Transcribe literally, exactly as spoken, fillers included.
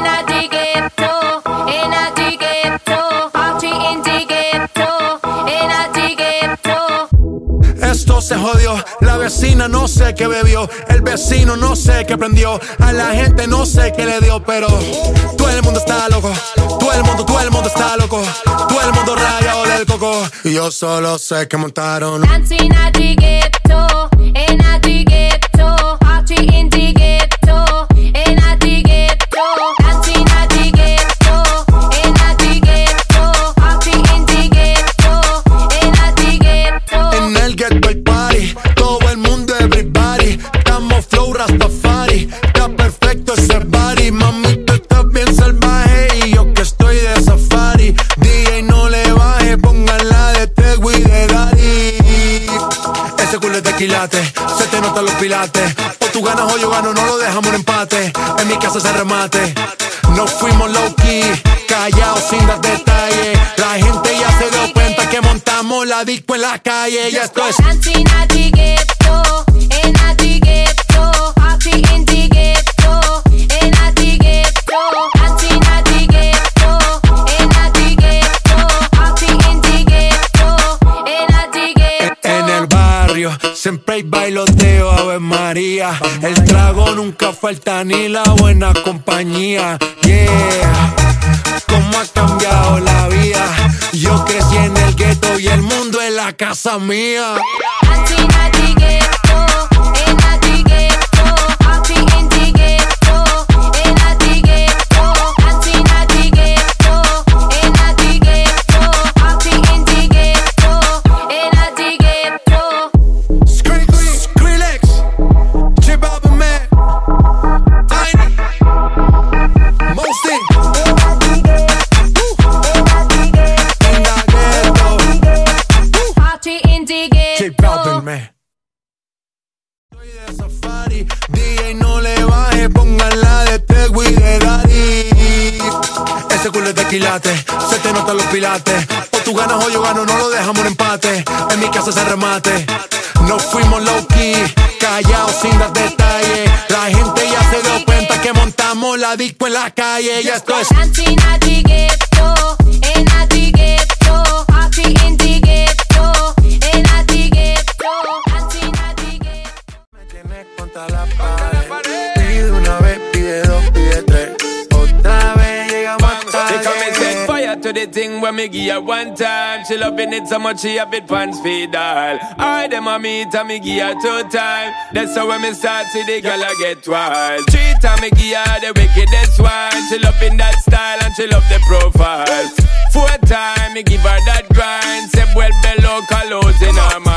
inna the ghetto, inna the ghetto, party in the ghetto, inna the ghetto. Esto se jodió, la vecina no sé qué bebió, el vecino no sé qué prendió, a la gente no sé qué le dio, pero todo el mundo está loco, todo el mundo, todo el mundo está loco, todo el mundo rayado del coco, y yo solo sé que montaron. Dancing at the ghetto, in at the ghetto, party in the ghetto, in at the ghetto, dancing at the ghetto, in at the ghetto, party in the ghetto, in at the ghetto. En el ghetto hay party, todo el mundo everybody, estamos flow Rastafari, está perfecto ese body, mami tú estás bien salvaje y yo que estoy de safari, D J no le baje, pónganla de Tego y de Daddy. Ese culo es de quilate, se te notan los pilates, o tú ganas o yo gano, no lo dejamos en empate, en mi casa se remate. Nos fuimos low key, callados sin dar detalles, la gente ya se dio cuenta que montamos la disco en la calle, ya esto es. Dancing at the ghetto, in at the ghetto, party in the ghetto, in at the ghetto, dancing at the ghetto, in at the ghetto, party in the ghetto, in at the ghetto. En el barrio siempre hay bailoteo, Ave María, el trago nunca falta ni la buena compañía, yeah. Cómo ha cambiado la vida, yo crecí en el gueto y el mundo es la casa mía. Dancing at the ghetto, in at the ghetto, party in the ghetto, in at the ghetto, dancing at the ghetto, in at the ghetto, party in the ghetto, in at the ghetto. Skrillex, J Balvin, man, Tiny, Mosty. Party in the J Balvin, ghetto. man. Soy de safari, D J no le baje, pónganla de Tego y de Daddy. Ese culo es de quilate, se te notan los pilates, o tú ganas o yo gano, no lo dejamos en empate, en mi casa se remate. Nos fuimos low key, callados sin dar detalles, la gente ya se dio cuenta que montamos la disco en la calle, ya esto es. Dancing at the ghetto, in at the ghetto, party in the ghetto, in at the ghetto, dancing at the ghetto. Me tienes contra la pared, pide una vez, pide dos, pide tres, otra vez llegamos hasta They come and set diez. fire to the thing when me give her one time. She loving it so much she have it pants feed all. I them a meet and me give her two time. That's how when me start see the girl I get wild. Three time me give her the wickedest one. She loving that style and she love the profile. Four time me give her that grind. Say well below colors in her mind.